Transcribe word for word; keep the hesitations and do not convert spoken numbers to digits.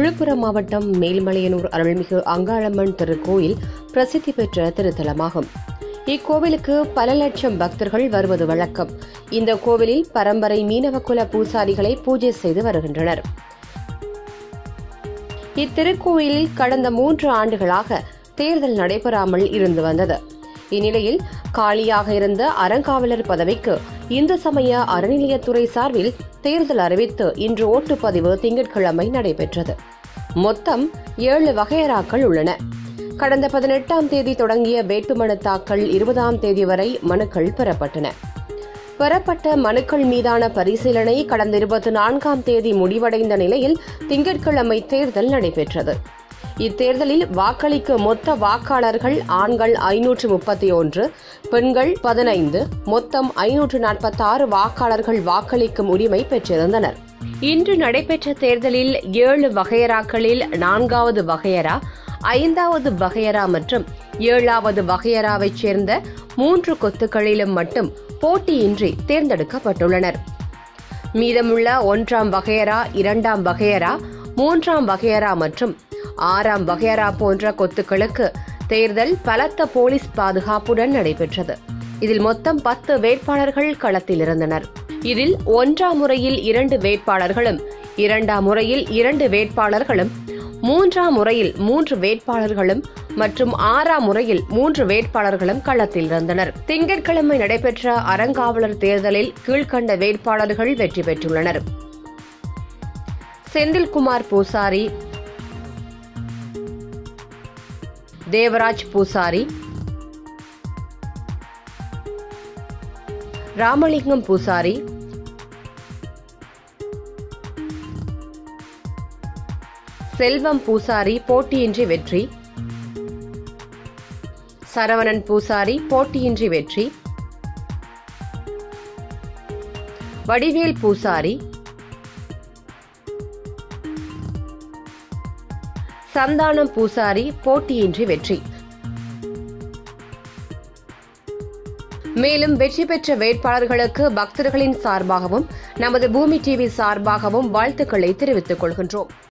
விழுப்புரம் மாவட்டம் மேல்மலையனூர் அருள்மிகு அங்காளம்மன் திருக்கோயில் பிரசித்தி பெற்ற திருத்தலமாகும். இக்கோவிலுக்கு பல லட்சம் பக்தர்கள் வருவது வழக்கம். இந்த கோவிலில் பரம்பரை மீனவகுல பூசாரிகளை பூஜை செய்து வருகின்றனர். இத்திருக்கோயிலில் கடந்த மூன்று ஆண்டுகளாக தேர்தல் நடைபெறாமல் இருந்து வந்தது. இந்நிலையில் காலியாக இருந்த அறங்காவலர் பதவிக்கு இந்து சமய அறநிலையத்துறை சார்பில் தேர்தல் அறிவித்து இன்று ஓட்டுப்பதிவு திங்கட்கிழமை நடைபெற்றது. மொத்தம் ஏழு வகையறாக்கள் உள்ளன. கடந்த பதினெட்டாம் தேதி தொடங்கிய வேட்புமனு தாக்கல் இருபதாம் தேதி வரை மனுக்கள் பெறப்பட்டன. பெறப்பட்ட மனுக்கள் மீதான பரிசீலனை கடந்த இருபத்தி நான்காம் தேதி முடிவடைந்த நிலையில் திங்கட்கிழமை தேர்தல் நடைபெற்றது. இத்தேர்தலில் வாக்களிக்க மொத்த வாக்காளர்கள் ஆண்கள் ஐநூற்று முப்பத்தி ஒன்று, பெண்கள் பதினைந்து, மொத்தம் ஐநூற்று நாற்பத்தி ஆறு வாக்காளர்கள் வாக்களிக்கும் உரிமை பெற்றிருந்தனர். இன்று நடைபெற்ற தேர்தலில் ஏழு வகையறாக்களில் நான்காவது வகையறா, ஐந்தாவது வகையறா மற்றும் ஏழாவது வகையறாவைச் சேர்ந்த மூன்று கொத்துக்களிலும் மட்டும் போட்டியின்றி தேர்ந்தெடுக்கப்பட்டுள்ளனர். மீதமுள்ள ஒன்றாம் வகையறா, இரண்டாம் வகையறா, மூன்றாம் வகையறா மற்றும் ஆறாம் வகையறா போன்ற கொத்துக்களுக்கு தேர்தல் பலத்த போலீஸ் பாதுகாப்புடன் நடைபெற்றது. இதில் மொத்தம் பத்து வேட்பாளர்கள் களத்தில் இருந்தனர். இதில் ஒன்றாம் முறையில் இரண்டு வேட்பாளர்களும், இரண்டாம் முறையில் இரண்டு வேட்பாளர்களும், மூன்றாம் முறையில் மூன்று வேட்பாளர்களும் மற்றும் ஆறாம் முறையில் மூன்று வேட்பாளர்களும் களத்தில் இருந்தனர். திங்கட்கிழமை நடைபெற்ற அறங்காவலர் தேர்தலில் கீழ்கண்ட வேட்பாளர்கள் வெற்றி பெற்றுள்ளனர். செந்தில்குமார் பூசாரி, தேவராஜ் பூசாரி, ராமலிங்கம் பூசாரி, செல்வம் பூசாரி போட்டியின்றி வெற்றி, சரவணன் பூசாரி போட்டியின்றி வெற்றி, வடிவேல் பூசாரி, சந்தானம் பூசாரி போட்டியின்றி வெற்றி. மேலும் வெற்றி பெற்ற வேட்பாளர்களுக்கு பக்தர்களின் சார்பாகவும் நமது பூமி டிவி சார்பாகவும் வாழ்த்துக்களை தெரிவித்துக் கொள்கின்றோம்.